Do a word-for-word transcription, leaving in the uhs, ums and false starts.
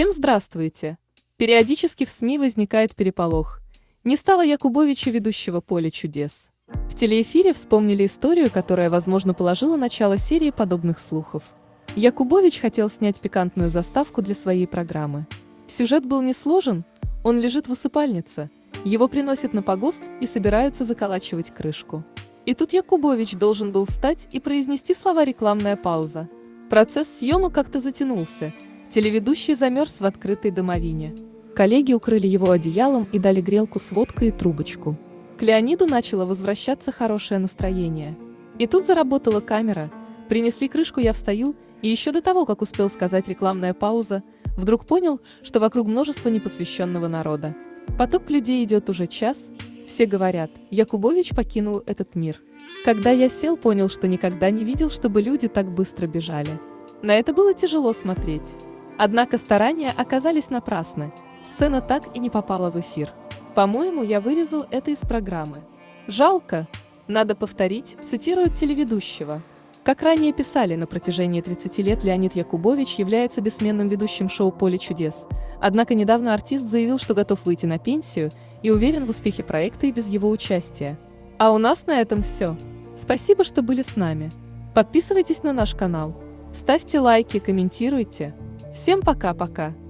Всем здравствуйте! Периодически в СМИ возникает переполох. Не стало Якубовича ведущего «Поле чудес». В телеэфире вспомнили историю, которая, возможно, положила начало серии подобных слухов. Якубович хотел снять пикантную заставку для своей программы. Сюжет был несложен, он лежит в усыпальнице, его приносят на погост и собираются заколачивать крышку. И тут Якубович должен был встать и произнести слова «рекламная пауза». Процесс съемок как-то затянулся, телеведущий замерз в открытой домовине. Коллеги укрыли его одеялом и дали грелку с водкой и трубочку. К Леониду начало возвращаться хорошее настроение. И тут заработала камера, принесли крышку «Я встаю», и еще до того, как успел сказать «рекламная пауза», вдруг понял, что вокруг множество непосвященного народа. Поток людей идет уже час, все говорят, Якубович покинул этот мир. Когда я сел, понял, что никогда не видел, чтобы люди так быстро бежали. На это было тяжело смотреть. Однако старания оказались напрасны, сцена так и не попала в эфир. По-моему, я вырезал это из программы. Жалко. Надо повторить, цитируют телеведущего. Как ранее писали, на протяжении тридцати лет Леонид Якубович является бессменным ведущим шоу «Поле чудес». Однако недавно артист заявил, что готов выйти на пенсию и уверен в успехе проекта и без его участия. А у нас на этом все. Спасибо, что были с нами. Подписывайтесь на наш канал. Ставьте лайки, комментируйте. Всем пока-пока.